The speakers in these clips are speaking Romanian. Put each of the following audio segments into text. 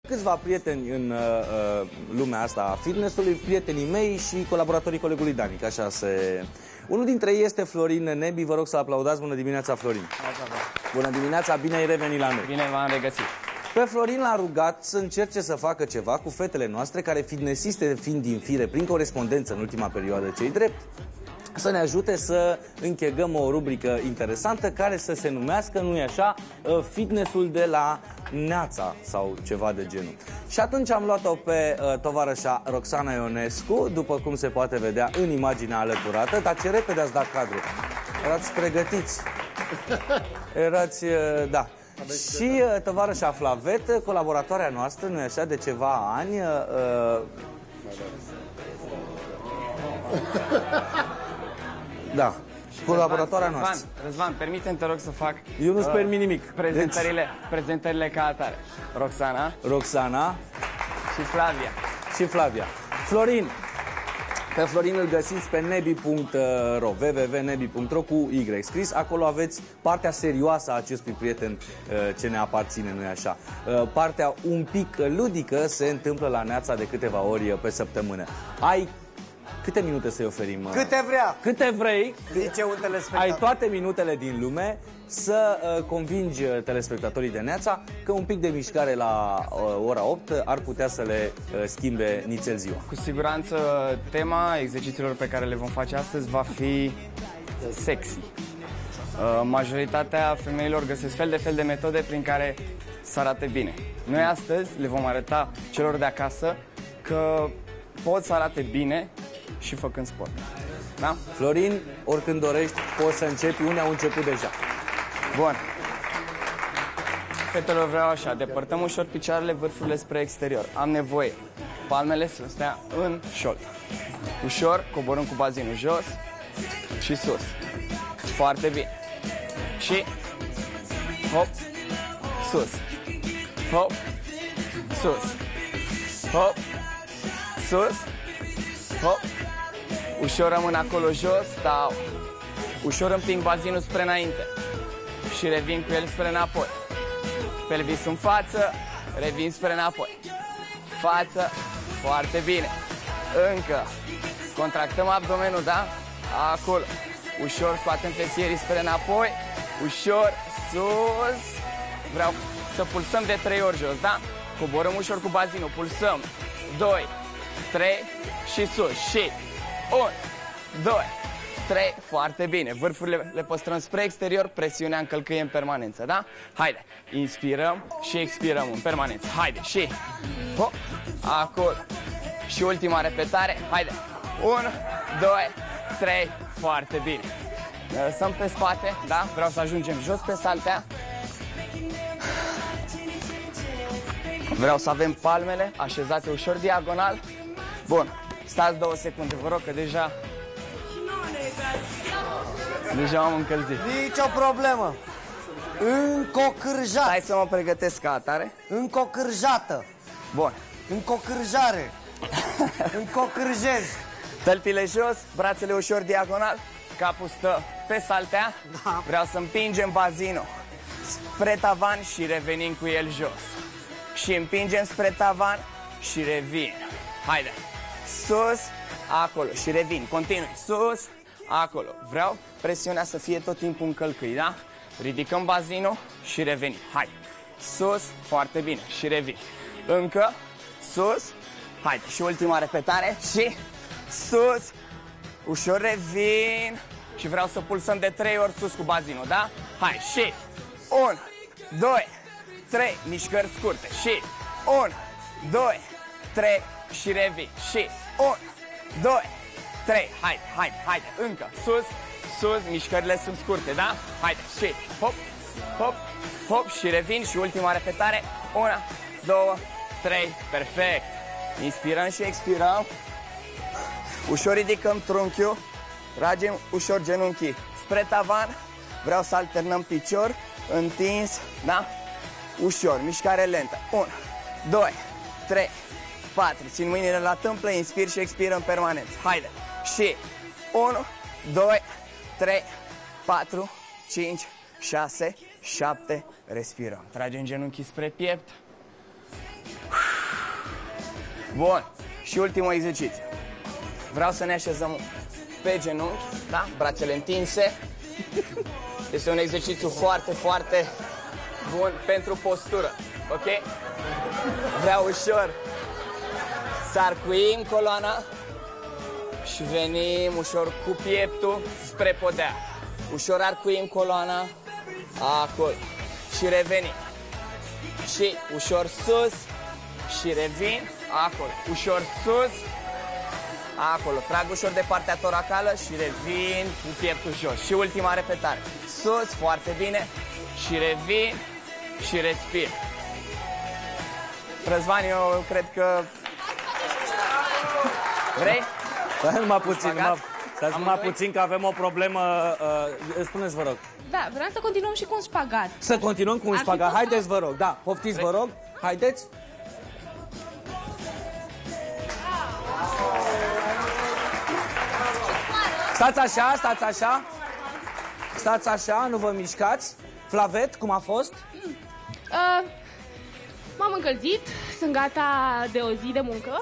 Câțiva prieteni în lumea asta a fitness-ului, prietenii mei și colaboratorii colegului Dani, așa se... Unul dintre ei este Florin Nebi, vă rog să aplaudați. Bună dimineața, Florin! Bună dimineața, bine ai revenit la noi! Bine v-am regăsit! Pe Florin l-a rugat să încerce să facă ceva cu fetele noastre, care fitnessiste fiind din fire, prin corespondență în ultima perioadă, ce-i drept, să ne ajute să închegăm o rubrică interesantă care să se numească, nu-i așa, fitnessul de la Neața sau ceva de genul. Și atunci am luat-o pe tovarășa Roxana Ionescu, după cum se poate vedea în imaginea alăturată, dar ce repede ați dat cadru. Erați pregătiți. Erați, da. Și tovarășa Flavet, colaboratoarea noastră, nu-i așa, de ceva ani. Da, colaboratoarea noastră. Răzvan, permite-mi, te rog, să fac... Eu nu-ți permit nimic. Prezentările ca atare. Roxana și Flavia. Florin. Pe Florin îl găsiți pe nebi.ro, www.nebi.ro cu Y scris. Acolo aveți partea serioasă a acestui prieten ce ne aparține, nu-i așa? Partea un pic ludică se întâmplă la Neața de câteva ori pe săptămână. Ai câte minute să-i oferim? Câte vrea! Câte vrei! Zice un telespectator. Ai toate minutele din lume să convingi telespectatorii de Neața că un pic de mișcare la ora 8 ar putea să le schimbe nițel ziua. Cu siguranță tema exercițiilor pe care le vom face astăzi va fi sexy. Majoritatea femeilor găsesc fel de metode prin care să arate bine. Noi astăzi le vom arăta celor de acasă că pot să arate bine și făcând sport. Da? Florin, oricând dorești, poți să începi. Unii au început deja. Bun. Fetelor, vreau așa, depărtăm ușor picioarele, vârfurile spre exterior. Am nevoie palmele să stea în șold. Ușor, coborâm cu bazinul jos și sus. Foarte bine. Și hop, sus. Hop, sus. Hop, sus. Hop. Ușor rămân acolo jos, stau. Ușor împing bazinul spre înainte și revin cu el spre înapoi. Pelvis în față, revin spre înapoi. Față, foarte bine. Încă. Contractăm abdomenul, da? Acolo. Ușor scoatem fesierii spre înapoi. Ușor, sus. Vreau să pulsăm de 3 ori jos, da? Coborăm ușor cu bazinul, pulsăm. 2, 3 și sus. Și 1, 2, 3, foarte bine. Vârfurile le păstrăm spre exterior, presiunea încălcâie în permanență, da? Haide, inspirăm și expirăm în permanență. Haide, și hop, acolo. Și ultima repetare, haide. 1, 2, 3, foarte bine. Ne lăsăm pe spate, da? Vreau să ajungem jos pe saltea. Vreau să avem palmele așezate ușor diagonal. Bun, stați 2 secunde, vă rog, că deja m-am încălzit. Nici o problemă. Încocârjat. Hai să mă pregătesc ca atare. Încocârjată. Bun. Încocârjare. Încocârjez. Tălpile jos, brațele ușor diagonal, capul stă pe saltea. Da. Vreau să împingem bazinul spre tavan și revenim cu el jos. Și împingem spre tavan și revin. Haide. Sus, acolo și revin. Continui. Sus, acolo. Vreau presiunea să fie tot timpul în călcâi, da? Ridicăm bazinul și revenim. Hai. Sus, foarte bine. Și revin. Încă. Sus. Haide. Și ultima repetare. Și sus. Ușor revin. Și vreau să pulsăm de 3 ori sus cu bazinul, da? Hai. Și 1, 2, 3. Mișcări scurte. Și 1, 2, 3. Și revin. Și 1, 2, 3. Haide. Încă. Sus, sus. Mișcările sunt scurte, da? Haide. Și hop, hop, hop. Și revin. Și ultima repetare. 1, 2, 3. Perfect. Inspirăm și expirăm. Ușor ridicăm trunchiul. Tragem ușor genunchii spre tavan. Vreau să alternăm picior întins, da? Ușor. Mișcare lentă. 1, 2, 3, 4. Țin mâinile la tâmplă, inspir și expir în permanență. Haide. Și 1, 2, 3, 4, 5, 6, 7. Respirăm. Tragem genunchii spre piept. Bun. Și ultimul exercițiu. Vreau să ne așezăm pe genunchi, da? Brațele întinse. Este un exercițiu foarte, foarte bun pentru postură, ok? Vreau ușor să arcuim coloana și venim ușor cu pieptul spre podea. Ușor arcuim coloana, acolo, și revenim. Și ușor sus și revin, acolo, ușor sus, acolo, trag ușor de partea toracală și revin cu pieptul jos. Și ultima repetare, sus, foarte bine, și revin și respir. Răzvan, eu cred că... Vrei? Stai numai puțin că avem o problemă. Spuneți, vă rog. Da, vreau să continuăm și cu un spagat. Să continuăm cu un spagat. Haideți, vă rog. Da, poftiți, vă rog. Haideți. Stați așa, stați așa. Stați așa, nu vă mișcați. Flavet, cum a fost? M-am încălzit, sunt gata de o zi de muncă.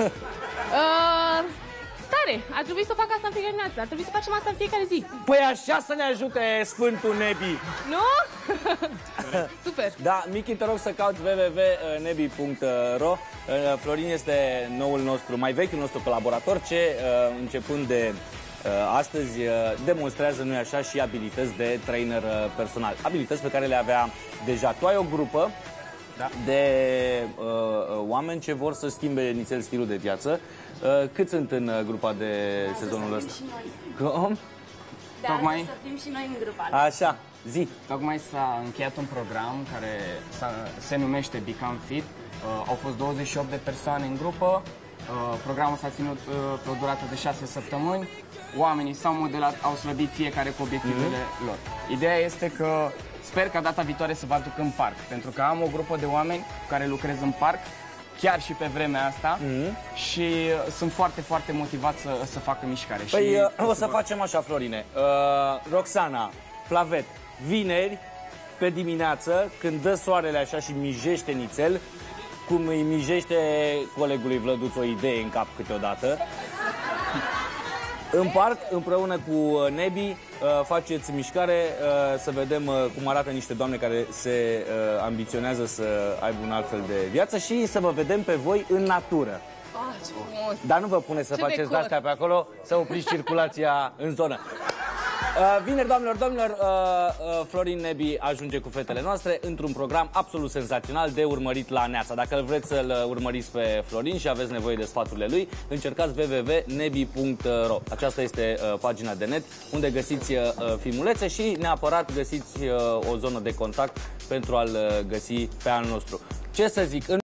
Tare, ar trebui să fac asta în fiecare dimineață, ar trebui să facem asta în fiecare zi. Păi așa să ne ajute Sfântul Nebi. Nu? Super. Da, Michi, te rog să cauți www.nebi.ro. Florin este noul nostru, mai vechiul nostru colaborator, ce începând de astăzi demonstrează, nu-i așa, și abilități de trainer personal. Abilități pe care le avea deja. Tu ai o grupă de oameni ce vor să schimbe nițel stilul de viață. Cât sunt în grupa de sezonul ăsta? Cum? Da, Tocmai să fim și noi în grupa. Așa, zi. Tocmai s-a încheiat un program care se numește Become Fit. Au fost 28 de persoane în grupă. Programul s-a ținut pe o durată de 6 săptămâni. Oamenii s-au modelat, au slăbit fiecare cu obiectivele lor. Ideea este că sper ca data viitoare să vă aduc în parc, pentru că am o grupă de oameni cu care lucrez în parc, chiar și pe vremea asta, și sunt foarte, foarte motivat să facă mișcare. Păi și o să facem așa, Florine. Roxana, Flavet, vineri, pe dimineață, când dă soarele așa și mijește nițel, cum îi mijește colegului Vlăduț o idee în cap câteodată, în parc, împreună cu Nebi, faceți mișcare, să vedem cum arată niște doamne care se ambiționează să aibă un alt fel de viață și să vă vedem pe voi în natură. Ce frumos. Dar nu vă puneți să faceți decor. de-astea pe acolo, să opriți circulația în zonă. Vineri, doamnelor, domnilor, Florin Nebi ajunge cu fetele noastre într-un program absolut senzațional de urmărit la Neața. Dacă vreți să-l urmăriți pe Florin și aveți nevoie de sfaturile lui, încercați www.nebi.ro. Aceasta este pagina de net unde găsiți filmulețe și neapărat găsiți o zonă de contact pentru a-l găsi pe al nostru. Ce să zic?